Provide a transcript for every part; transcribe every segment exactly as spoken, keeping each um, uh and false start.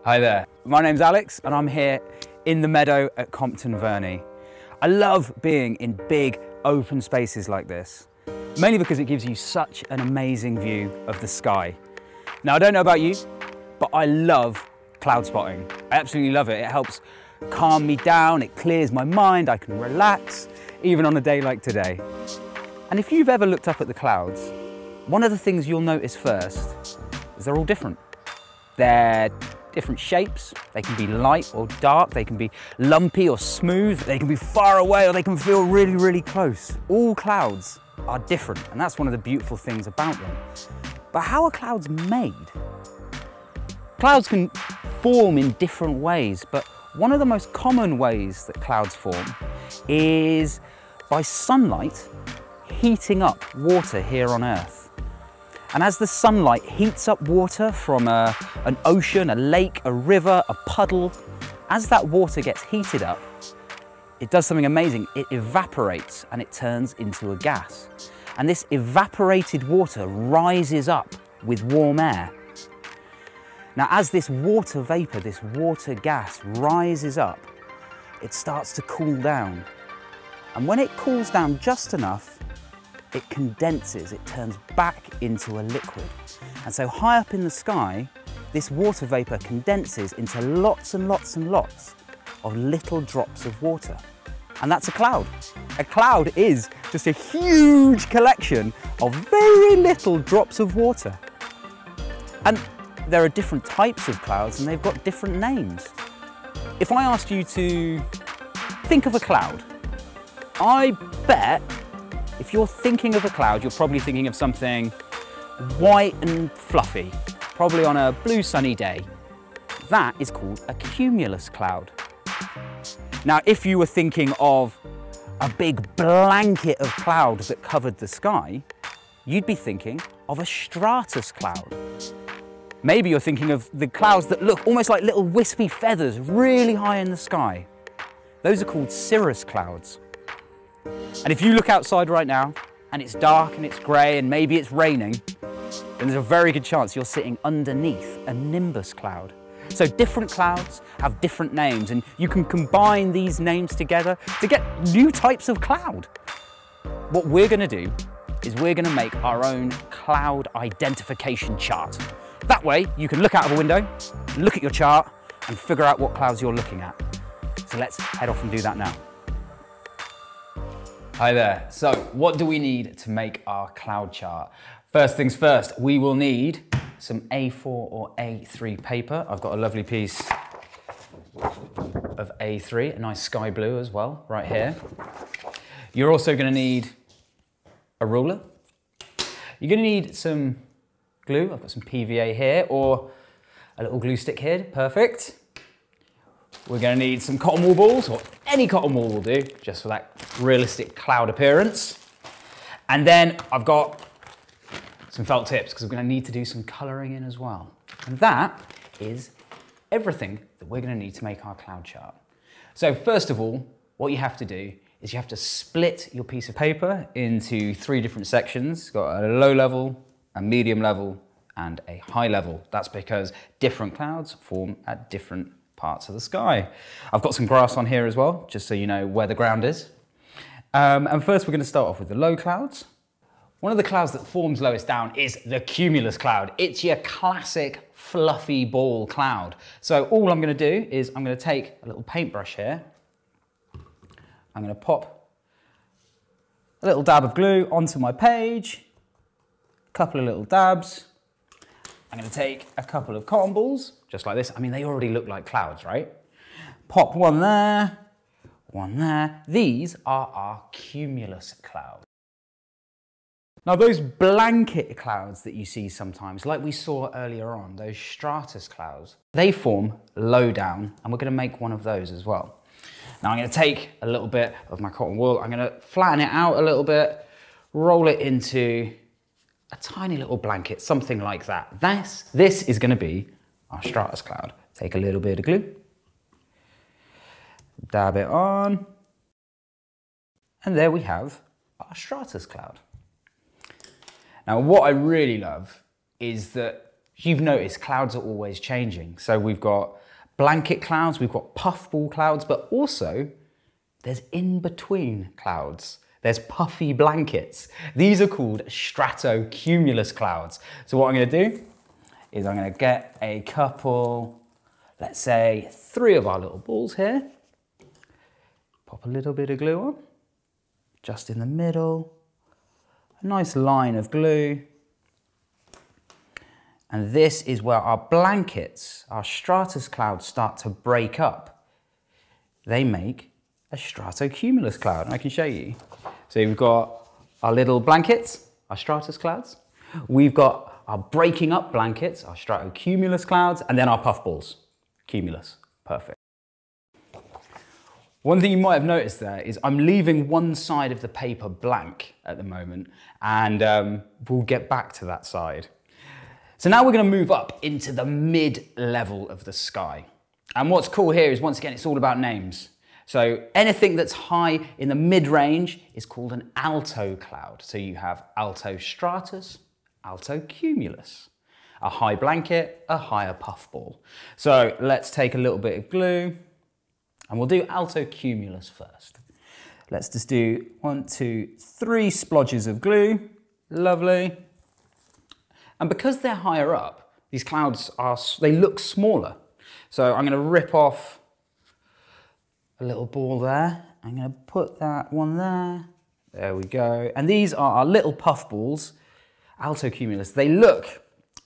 Hi there, my name's Alex and I'm here in the meadow at Compton Verney. I love being in big open spaces like this, mainly because it gives you such an amazing view of the sky. Now I don't know about you, but I love cloud spotting. I absolutely love it. It helps calm me down, it clears my mind, I can relax, even on a day like today. And if you've ever looked up at the clouds, one of the things you'll notice first is they're all different. They're different shapes, they can be light or dark, they can be lumpy or smooth, they can be far away or they can feel really, really close. All clouds are different, and that's one of the beautiful things about them. But how are clouds made? Clouds can form in different ways, but one of the most common ways that clouds form is by sunlight heating up water here on Earth. And as the sunlight heats up water from a, an ocean, a lake, a river, a puddle, as that water gets heated up, it does something amazing. It evaporates and it turns into a gas. And this evaporated water rises up with warm air. Now, as this water vapor, this water gas rises up, it starts to cool down. And when it cools down just enough, it condenses, it turns back into a liquid. And so high up in the sky, this water vapor condenses into lots and lots and lots of little drops of water. And that's a cloud. A cloud is just a huge collection of very little drops of water. And there are different types of clouds and they've got different names. If I asked you to think of a cloud, I bet if you're thinking of a cloud, you're probably thinking of something white and fluffy, probably on a blue sunny day. That is called a cumulus cloud. Now, if you were thinking of a big blanket of cloud that covered the sky, you'd be thinking of a stratus cloud. Maybe you're thinking of the clouds that look almost like little wispy feathers really high in the sky. Those are called cirrus clouds. And if you look outside right now and it's dark and it's grey and maybe it's raining, then there's a very good chance you're sitting underneath a nimbus cloud. So different clouds have different names and you can combine these names together to get new types of cloud. What we're going to do is we're going to make our own cloud identification chart. That way you can look out of a window, look at your chart and figure out what clouds you're looking at. So let's head off and do that now. Hi there. So what do we need to make our cloud chart? First things first, we will need some A four or A three paper. I've got a lovely piece of A three, a nice sky blue as well, right here. You're also going to need a ruler. You're going to need some glue. I've got some P V A here, or a little glue stick here, perfect. We're going to need some cotton wool balls, or any cotton wool will do, just for that realistic cloud appearance. And then I've got some felt tips, because we're going to need to do some colouring in as well. And that is everything that we're going to need to make our cloud chart. So first of all, what you have to do is you have to split your piece of paper into three different sections. You've got a low level, a medium level, and a high level. That's because different clouds form at different parts of the sky. I've got some grass on here as well, just so you know where the ground is. Um, and first we're going to start off with the low clouds. One of the clouds that forms lowest down is the cumulus cloud. It's your classic fluffy ball cloud. So all I'm going to do is I'm going to take a little paintbrush here. I'm going to pop a little dab of glue onto my page, a couple of little dabs. I'm going to take a couple of cotton balls, just like this. I mean, they already look like clouds, right? Pop one there, one there. These are our cumulus clouds. Now, those blanket clouds that you see sometimes, like we saw earlier on, those stratus clouds, they form low down, and we're going to make one of those as well. Now, I'm going to take a little bit of my cotton wool, I'm going to flatten it out a little bit, roll it into a tiny little blanket, something like that. This, this is going to be our stratus cloud. Take a little bit of glue, dab it on, and there we have our stratus cloud. Now, what I really love is that You've noticed clouds are always changing. So we've got blanket clouds, we've got puffball clouds, but also there's in-between clouds. There's puffy blankets. These are called stratocumulus clouds. So what I'm gonna do is I'm gonna get a couple, let's say three of our little balls here. Pop a little bit of glue on, just in the middle. A nice line of glue. And this is where our blankets, our stratus clouds, start to break up. They make a stratocumulus cloud, and I can show you. So we've got our little blankets, our stratus clouds. We've got our breaking up blankets, our stratocumulus clouds, and then our puffballs, cumulus, perfect. One thing you might have noticed there is I'm leaving one side of the paper blank at the moment, and um, we'll get back to that side. So now we're going to move up into the mid-level of the sky. And what's cool here is, once again, it's all about names. So anything that's high in the mid-range is called an alto cloud. So you have alto stratus, alto cumulus. A high blanket, a higher puffball. So let's take a little bit of glue, and we'll do alto cumulus first. Let's just do one, two, three splodges of glue. Lovely. And because they're higher up, these clouds are, they look smaller. So I'm going to rip off a little ball there. I'm going to put that one there. There we go. And these are our little puff balls, alto cumulus. They look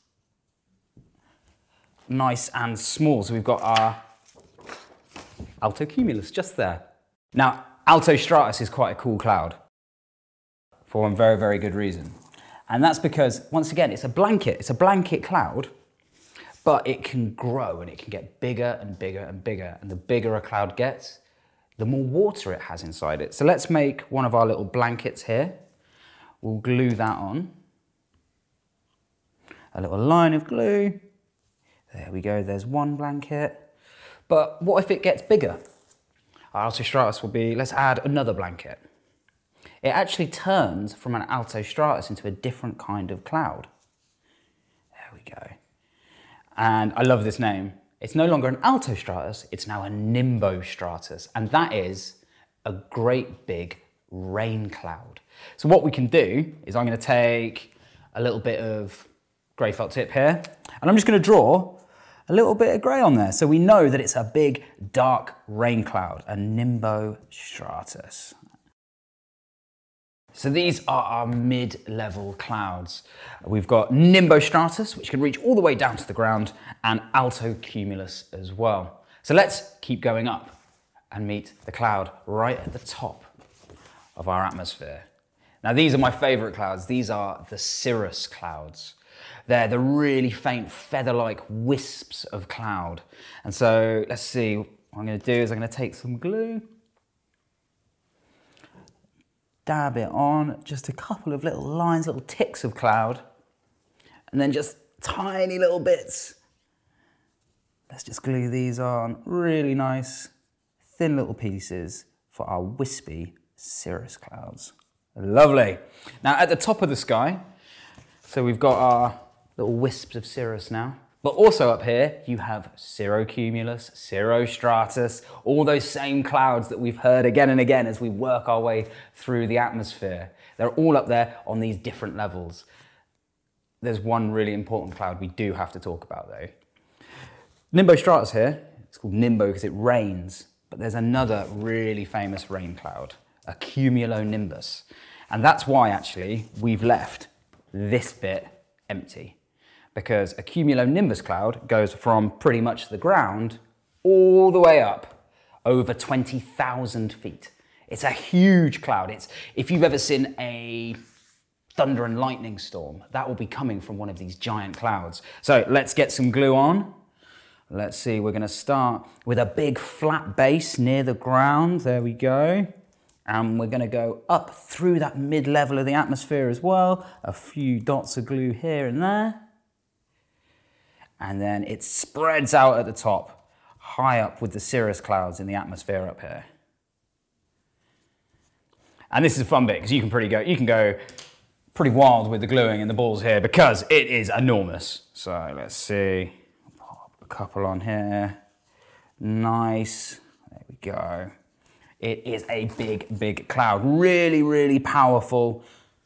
nice and small. So we've got our alto cumulus just there. Now, alto stratus is quite a cool cloud for one very, very good reason. And that's because, once again, it's a blanket. It's a blanket cloud, but it can grow and it can get bigger and bigger and bigger. And the bigger a cloud gets, the more water it has inside it. So let's make one of our little blankets here. We'll glue that on. A little line of glue. There we go, there's one blanket. But what if it gets bigger? Our alto stratus will be, let's add another blanket. It actually turns from an alto stratus into a different kind of cloud. There we go. And I love this name. It's no longer an alto stratus, it's now a nimbostratus. And that is a great big rain cloud. So what we can do is, I'm going to take a little bit of grey felt tip here, and I'm just going to draw a little bit of grey on there. So we know that it's a big dark rain cloud, a nimbostratus. So these are our mid-level clouds. We've got nimbostratus, which can reach all the way down to the ground, and alto cumulus as well. So let's keep going up and meet the cloud right at the top of our atmosphere. Now these are my favourite clouds. These are the cirrus clouds. They're the really faint feather-like wisps of cloud. And so let's see, what I'm going to do is I'm going to take some glue, dab it on, just a couple of little lines, little ticks of cloud, and then just tiny little bits. Let's just glue these on, really nice, thin little pieces for our wispy cirrus clouds. Lovely. Now at the top of the sky, so we've got our little wisps of cirrus now, but also up here you have cirrocumulus, cirrostratus, all those same clouds that we've heard again and again as we work our way through the atmosphere. They're all up there on these different levels. There's one really important cloud we do have to talk about though. Nimbostratus here, it's called nimbo because it rains, but there's another really famous rain cloud, a cumulonimbus. And that's why actually we've left this bit empty, because a cumulonimbus cloud goes from pretty much the ground all the way up over twenty thousand feet. It's a huge cloud. It's, if you've ever seen a thunder and lightning storm, that will be coming from one of these giant clouds. So let's get some glue on. Let's see, we're going to start with a big flat base near the ground. There we go. And we're going to go up through that mid-level of the atmosphere as well. A few dots of glue here and there. And then it spreads out at the top, high up with the cirrus clouds in the atmosphere up here. And this is a fun bit, because you can pretty go, you can go pretty wild with the gluing and the balls here because it is enormous. So let's see, pop a couple on here. Nice, there we go. It is a big, big cloud. Really, really powerful.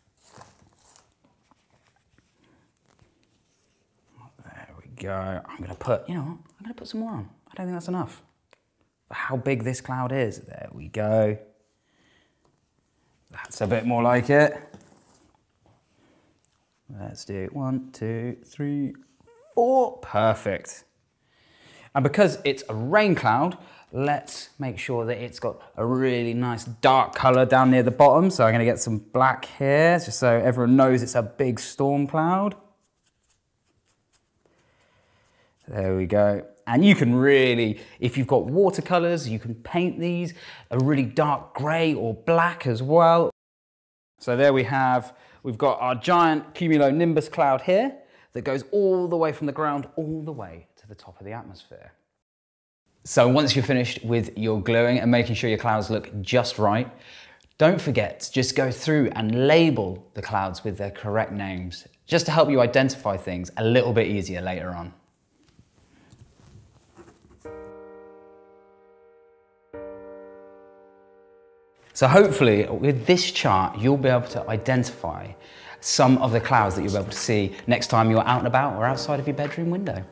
There we go. I'm gonna put, you know what? I'm gonna put some more on. I don't think that's enough. For how big this cloud is. There we go. That's a bit more like it. Let's do one, two, three, four. Perfect. And because it's a rain cloud, let's make sure that it's got a really nice dark color down near the bottom. So I'm gonna get some black here, just so everyone knows it's a big storm cloud. There we go. And you can really, if you've got watercolors, you can paint these a really dark gray or black as well. So there we have, we've got our giant cumulonimbus cloud here that goes all the way from the ground all the way to the top of the atmosphere. So once you're finished with your gluing and making sure your clouds look just right, don't forget to just go through and label the clouds with their correct names, just to help you identify things a little bit easier later on. So hopefully with this chart, you'll be able to identify some of the clouds that you'll be able to see next time you're out and about or outside of your bedroom window.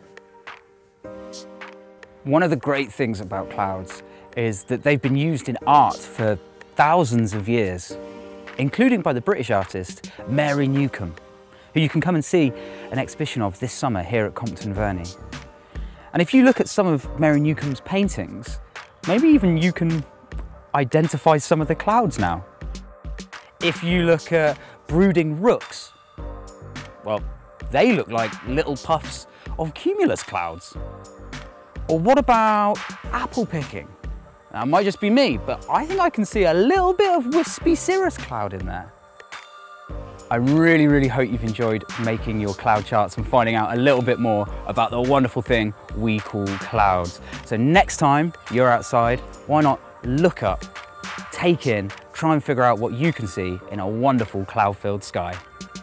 One of the great things about clouds is that they've been used in art for thousands of years, including by the British artist Mary Newcomb, who you can come and see an exhibition of this summer here at Compton Verney. And if you look at some of Mary Newcomb's paintings, maybe even you can identify some of the clouds now. If you look at brooding rooks, well, they look like little puffs of cumulus clouds. Or what about apple picking? Now, it might just be me, but I think I can see a little bit of wispy cirrus cloud in there. I really, really hope you've enjoyed making your cloud charts and finding out a little bit more about the wonderful thing we call clouds. So next time you're outside, why not look up, take in, try and figure out what you can see in a wonderful cloud-filled sky.